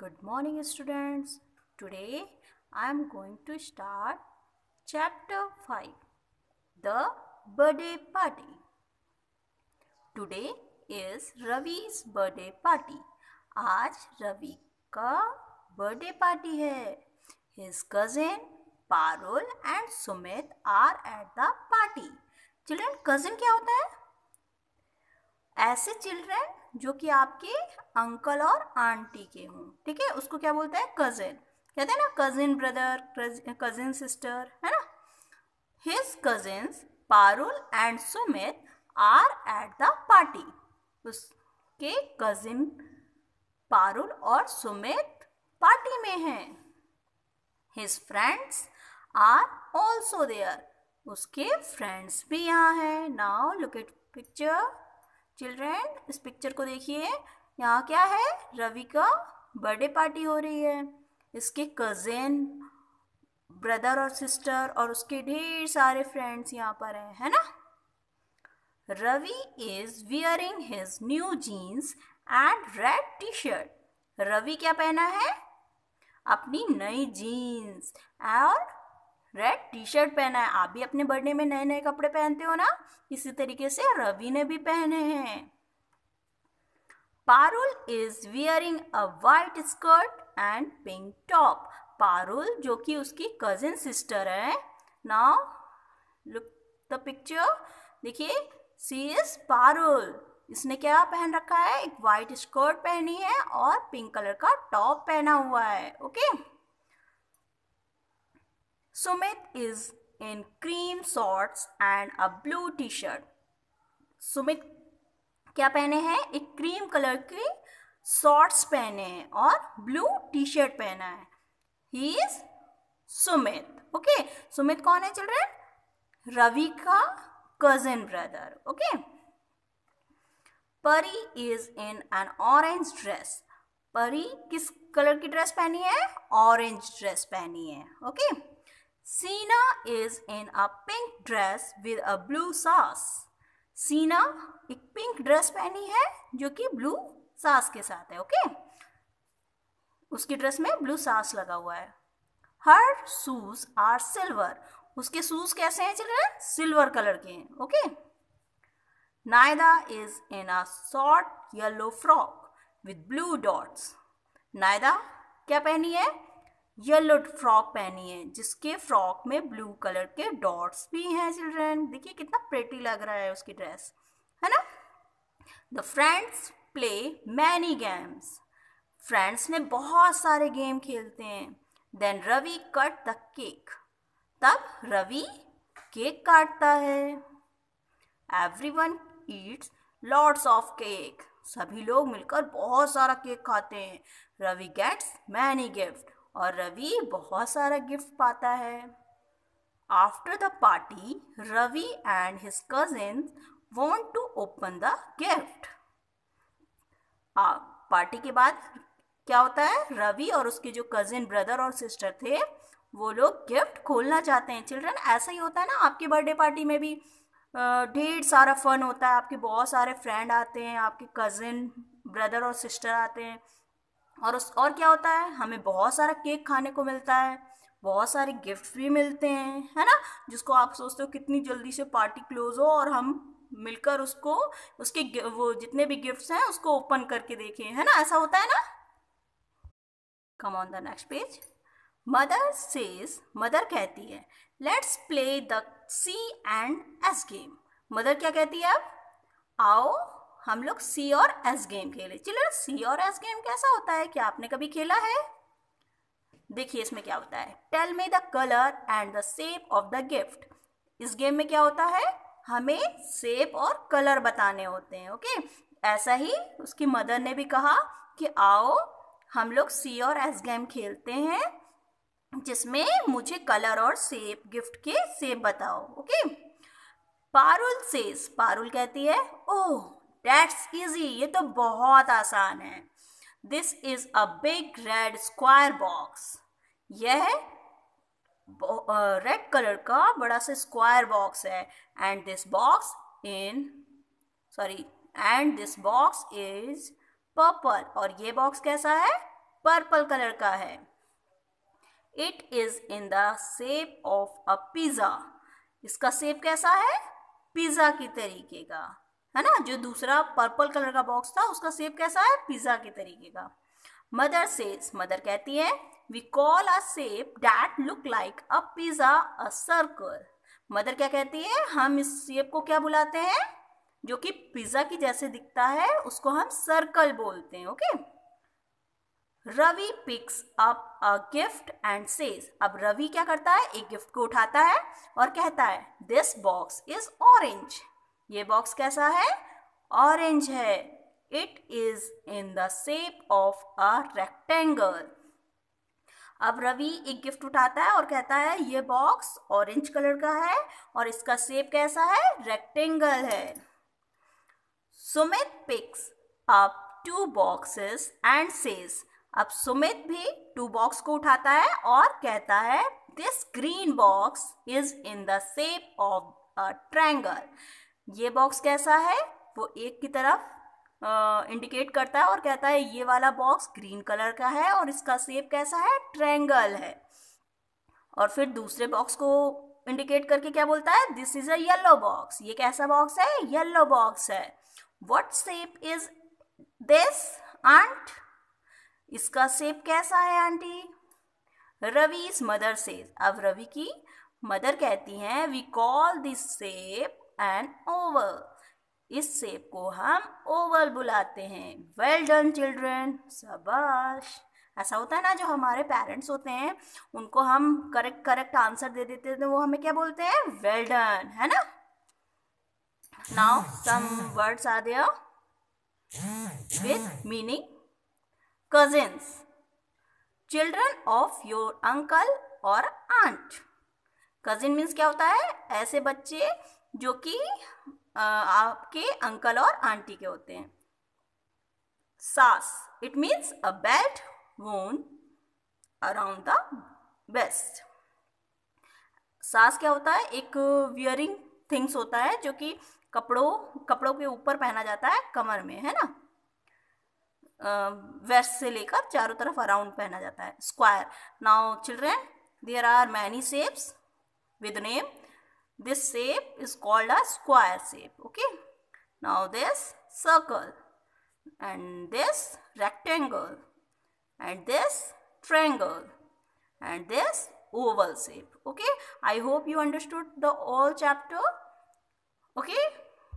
Good morning, students. Today I am going to start chapter 5, The Birthday Party. Today is Ravi's birthday party. आज रवि का birthday party है. His cousin Parul and Sumit are at the party. Children, cousin क्या होता है? ऐसे children जो कि आपके अंकल और आंटी के हों, ठीक है, उसको क्या बोलते हैं? कजिन. कहते हैं ना कजिन ब्रदर, कजिन सिस्टर, है ना. His cousins Parul and Sumit are at the party. उसके कजिन पारुल और सुमित पार्टी में हैं. His friends are also there. उसके फ्रेंड्स भी यहाँ हैं. Now look at picture. Children, इस पिक्चर को देखिए. यहाँ क्या है? रवि का बर्थडे पार्टी हो रही है. इसके कजिन ब्रदर और सिस्टर और उसके ढेर सारे फ्रेंड्स यहाँ पर हैं, है ना. Ravi is wearing his new jeans and red T shirt. Ravi क्या पहना है? अपनी नई जीन्स और रेड टी शर्ट पहना है. आप भी अपने बर्थडे में नए नए कपड़े पहनते हो ना, इसी तरीके से रवि ने भी पहने हैं. Parul is wearing a white skirt and pink top. Parul जो कि उसकी कजिन सिस्टर है. Now look the picture. देखिए, सी इज पारुल. इसने क्या पहन रखा है? एक वाइट स्कर्ट पहनी है और पिंक कलर का टॉप पहना हुआ है. Okay. Sumit is in cream shorts and a blue t-shirt. Sumit क्या पहने हैं? एक क्रीम कलर की शॉर्ट्स पहने हैं और ब्लू टी शर्ट पहना है. He is Sumit. Okay. Sumit कौन है चिल्ड्रन? रवि का cousin brother. Okay. Pari is in an orange dress. Pari किस कलर की ड्रेस पहनी है? ऑरेंज ड्रेस पहनी है. Okay. Sina is in a pink dress with a blue sauce. सीना एक पिंक ड्रेस पहनी है जो कि ब्लू सास के साथ है. ओके. उसकी ड्रेस में ब्लू सास लगा हुआ है. Her shoes are silver. उसके शूज कैसे हैं चिल्ड्रन? सिल्वर कलर के हैं. Okay. Naida is in a short yellow frock with blue dots. Naida क्या पहनी है? येलो फ्रॉक पहनी है जिसके फ्रॉक में ब्लू कलर के डॉट्स भी हैं. चिल्ड्रन देखिए कितना प्रेटी लग रहा है उसकी ड्रेस, है ना. The friends play many games. Friends में बहुत सारे गेम खेलते हैं. Then Ravi cut the cake. तब रवि केक काटता है. Everyone eats lots of cake. सभी लोग मिलकर बहुत सारा केक खाते हैं. Ravi gets many gift. और रवि बहुत सारा गिफ्ट पाता है. After the party Ravi and his cousin want to open the gift. Party के बाद क्या होता है? रवि और उसके जो कजिन ब्रदर और सिस्टर थे वो लोग गिफ्ट खोलना चाहते हैं. चिल्ड्रन ऐसा ही होता है ना. आपके बर्थडे पार्टी में भी ढेर सारा फन होता है. आपके बहुत सारे फ्रेंड आते हैं, आपके कजिन ब्रदर और सिस्टर आते हैं और क्या होता है? हमें बहुत सारा केक खाने को मिलता है, बहुत सारे गिफ्ट भी मिलते हैं, है ना. जिसको आप सोचते हो कितनी जल्दी से पार्टी क्लोज हो और हम मिलकर उसको उसके वो जितने भी गिफ्ट्स हैं उसको ओपन करके देखें, है ना. ऐसा होता है ना. Come on the next page. Mother says. Mother कहती है let's play the C and S game. Mother क्या कहती है? अब आओ हम लोग सी और एस गेम खेले. चलो, सी और एस गेम कैसा होता है? क्या आपने कभी खेला है? देखिए इसमें क्या होता है. Tell me the colour and the shape of the gift. इस गेम में क्या होता है? हमें शेप और कलर बताने होते हैं. ओके. ऐसा ही उसकी मदर ने भी कहा कि आओ हम लोग सी और एस गेम खेलते हैं जिसमें मुझे कलर और शेप गिफ्ट के शेप बताओ. ओके. पारुल सेज. पारुल कहती है ओह दैट्स इजी. ये तो बहुत आसान है. This is a big red square box. यह रेड कलर का बड़ा सा स्क्वायर बॉक्स है. And this box is purple. और ये बॉक्स कैसा है? पर्पल कलर का है. It is in the shape of a pizza. इसका शेप कैसा है? पिज्जा की तरीके का, है ना. जो दूसरा पर्पल कलर का बॉक्स था उसका शेप कैसा है? पिज्जा के तरीके का. मदर सेज, मदर कहती है, we call a shape that look like a pizza a circle. Mother क्या कहती है? हम इस शेप को क्या बुलाते हैं? जो कि पिज्जा की जैसे दिखता है उसको हम सर्कल बोलते हैं. Okay. Ravi picks up a gift and says. अब रवि क्या करता है? एक गिफ्ट को उठाता है और कहता है, दिस बॉक्स इज ऑरेंज. ये बॉक्स कैसा है? ऑरेंज है. It is in the shape of a rectangle. अब रवि एक गिफ्ट उठाता है और कहता है, ये बॉक्स ऑरेंज कलर का है और इसका शेप कैसा है? रेक्टेंगल है. Sumit picks up 2 boxes and says. अब सुमित भी 2 बॉक्स को उठाता है और कहता है, this green box is in the shape of a triangle. ये बॉक्स कैसा है? वो एक की तरफ इंडिकेट करता है और कहता है, ये वाला बॉक्स ग्रीन कलर का है और इसका शेप कैसा है? ट्रायंगल है. और फिर दूसरे बॉक्स को इंडिकेट करके क्या बोलता है? This is a yellow box. ये कैसा बॉक्स है? येलो बॉक्स है. What shape is this aunt? इसका शेप कैसा है आंटी? रवि's mother says. अब रवि की मदर कहती हैं, we call this shape an oval. इस शेप को हम ओवल बुलाते हैं. Well done children. शाबाश. ऐसा होता है ना, जो हमारे पेरेंट्स होते हैं उनको हम करेक्ट आंसर दे देते हैं तो वो हमें क्या बोलते हैं? वेल डन, है ना. Now some words are there with meaning. Cousins, children of your uncle or aunt. Cousin means क्या होता है? ऐसे बच्चे जो कि आपके अंकल और आंटी के होते हैं. सास, it means a belt worn around the waist. सास क्या होता है? एक वियरिंग थिंग्स होता है जो कि कपड़ों के ऊपर पहना जाता है, कमर में, है ना. वेस्ट से लेकर चारों तरफ अराउंड पहना जाता है. Square. Now children, there are many shapes with name. This shape is called a square shape. Okay. Now this circle and this rectangle and this triangle and this oval shape. Okay. I hope you understood the all chapter. Okay.